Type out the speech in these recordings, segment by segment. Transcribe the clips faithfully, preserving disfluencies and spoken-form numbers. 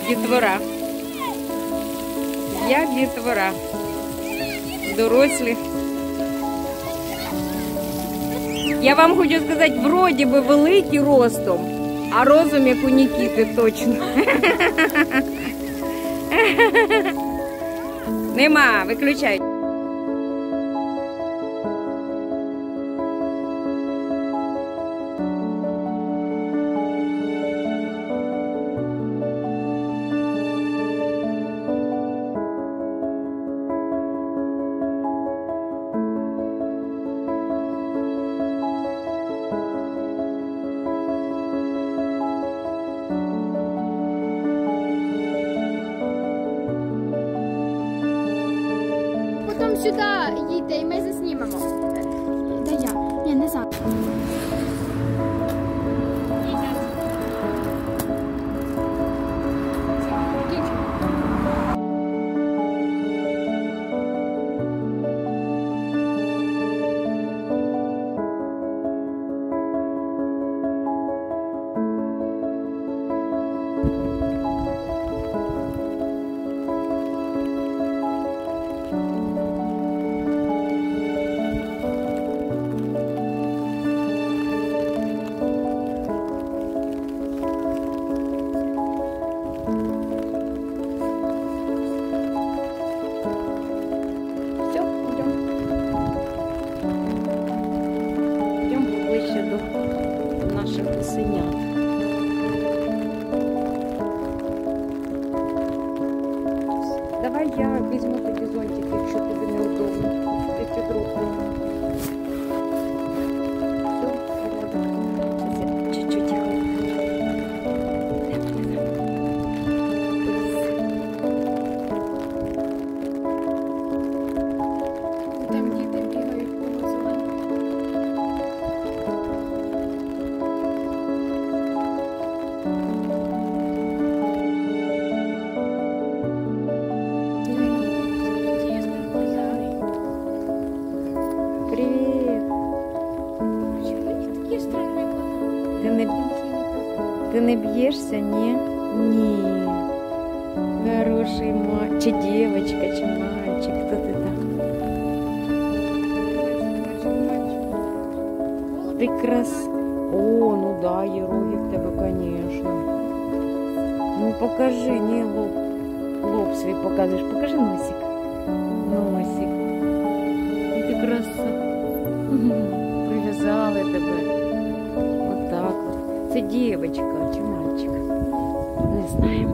дітвора. Я дітвора. Дорослі. Я вам хочу сказати, вроді би великі ростом, а розум як у Нікіти точно. Нема, виключай. Потім сюди їдьте і ми заснімемо. Де я? Ні, не зараз. Давай я візьму тобі зонтик, якщо тобі неудобно. Ти під руку. Все, чуть-чуть його. Там діти бігають по зоні. Ти не, ти не б'єшся, ні? Ні. Хороший мальчик. Чи дівчинка, чи мальчик. Хто ти там? Ти крас... О, ну да, є роги в тебе, конечно. Ну покажи, ні, лоб. Лоб свій показуєш. Покажи носик. Носик. Ти краса. Прив'язали тебе. Отак от. Це дівчинка чи мальчик? Не знаємо.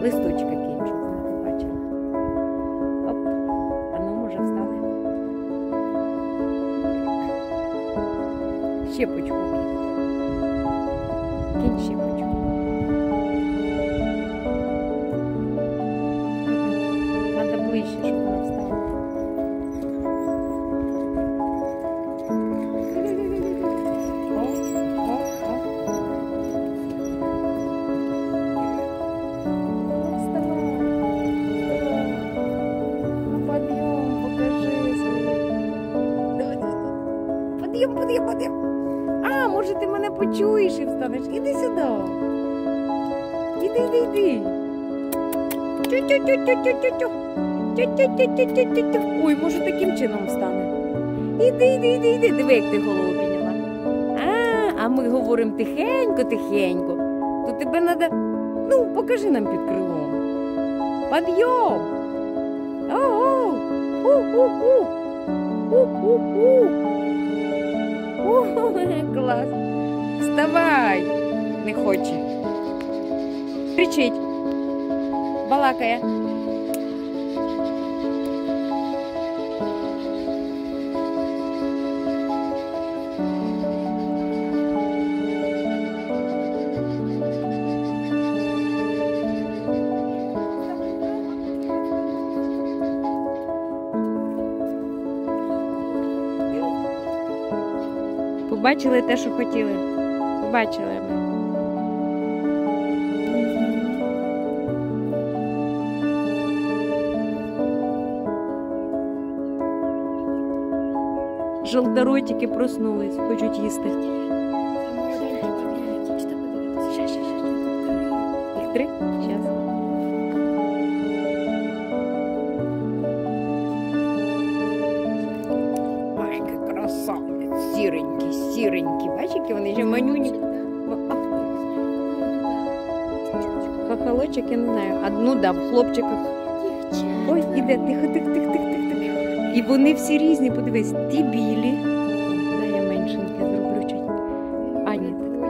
Листочка кинь, щоб вона побачила. Оп. А ну, може, встане. Щепочку кинь. Кинь щепочку. Надо ближче, щоб вона встала. Подъем, подъем, подъем. А, може ти мене почуєш і встанеш? Іди сюди. Іди, іди, іди. Тю-тю-тю-тю-тю-тю. Тю-тю-тю-тю-тю-тю. Ой, може таким чином встане. Іди, іди, іди, іди. Диви, як ти голову підняла. А, а ми говоримо тихенько, тихенько. То тебе треба, ну, покажи нам під крилом. Подъем. О-о. У-у-у. У-у-у. О, клас. Вставай. Не хоче. Кричить. Балакає. Побачили те, що хотіли. Побачили ми. Жовторотики проснулись, хочуть їсти. Їх три? Щас. Ай, який красавець. Сіренький, сіренький. Бачиш, які вони ще манюні. Хохолочок, я не знаю. Одну, да, в хлопчиках. Ой, іде, тихо, тихо, тихо, тихо, тихо. І вони всі різні, подивись, ті білі. Дай я меншеньке зроблю чуть. А, ні.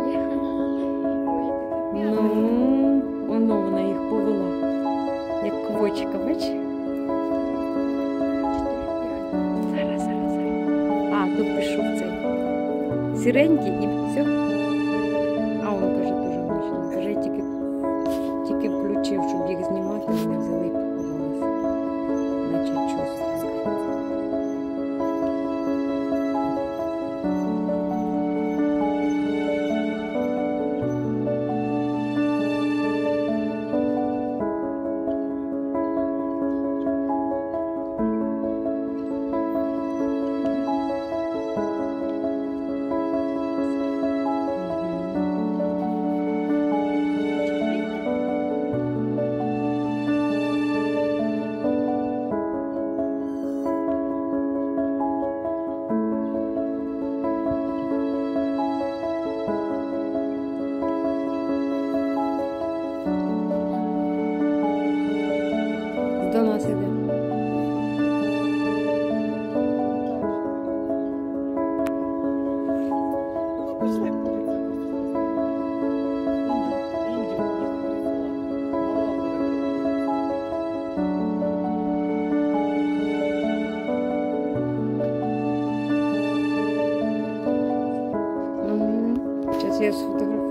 Ну, воно вона їх повела. Як квочка, бачиш? Зараз, зараз, зараз. А, тут пішов цей. Сіренький і все. А, він каже, дуже вночі. Каже, тільки, тільки включив, щоб їх знімати, вони взяли і поховалися. Наче чувство. До нас іде. Зараз я сфотографую.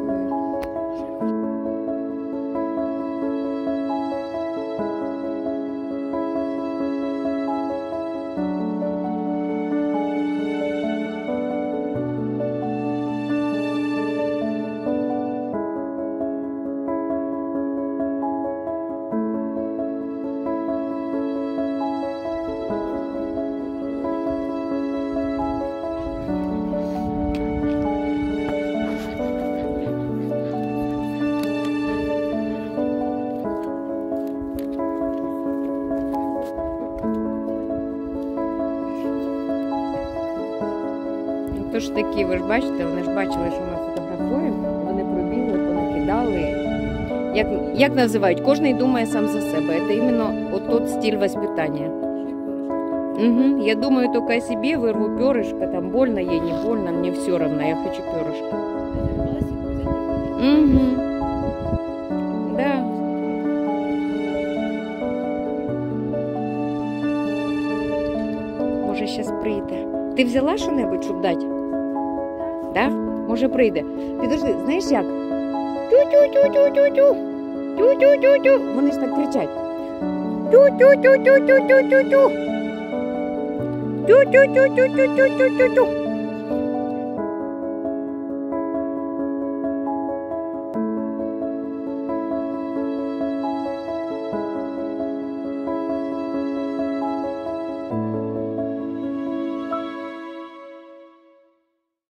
Тож такі, ви ж бачите, вони ж бачили, що ми фотографуємо, вони пробігли, понакидали. Як, як називають? Кожний думає сам за себе. Це іменно от тот стиль воспитания. Угу. Я думаю только о себе, вырву перышко, там больно ей, не больно, мне все равно, я хочу перышко. Угу. Да. Може, щас прийде. Ти взяла що-небудь, щоб дати? Да? Може, прийде. Підожди, знаєш як? Тю-тю-тю-тю-тю-тю. Тю-тю-тю-тю. Вони ж так кричать. Тю-тю-тю-тю-тю-тю-тю. Тю-тю-тю-тю-тю-тю-тю.